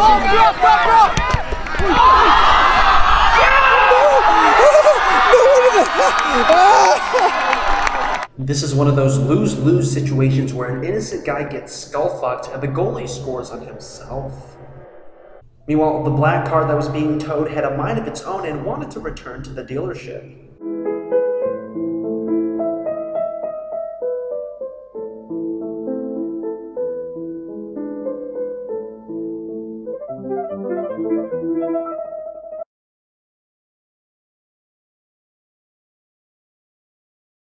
This is one of those lose-lose situations where an innocent guy gets skull-fucked and the goalie scores on himself. Meanwhile, the black car that was being towed had a mind of its own and wanted to return to the dealership.